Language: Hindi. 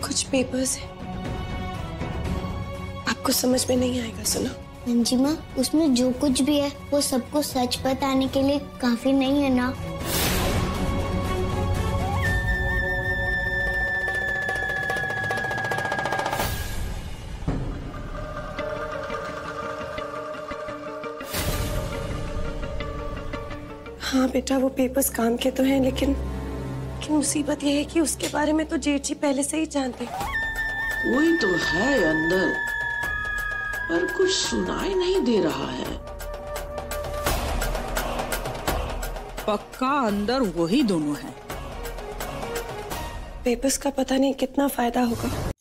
कुछ पेपर्स हैं, आपको समझ में नहीं आएगा। सुनो मंजिमा, उसमें जो कुछ भी है वो सबको सच बताने के लिए काफी नहीं है ना? हाँ बेटा, वो पेपर्स काम के तो हैं, लेकिन मुसीबत ये है कि उसके बारे में तो जेठ जी पहले से ही जानते हैं। कोई तो है अंदर, पर कुछ सुनाई नहीं दे रहा है। पक्का अंदर वही दोनों हैं। पेपर्स का पता नहीं कितना फायदा होगा।